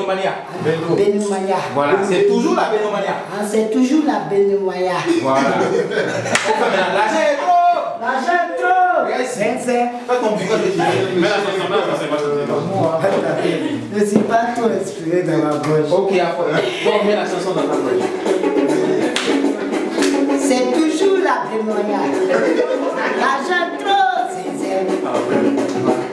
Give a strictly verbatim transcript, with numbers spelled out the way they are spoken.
Benomania. Benomania. Voilà, c'est toujours la Benomania. Ah, c'est toujours la Benomania. Voilà. L'argent est trop. L'argent est trop. vingt-cinq. Pas ton bureau de Mais la chanson là, ça c'est pas Je ne suis pas trop inspiré dans ma gauche. Ok, bon, mets la chanson dans ta gauche. C'est toujours la Benomania. L'argent trop, c'est zéro.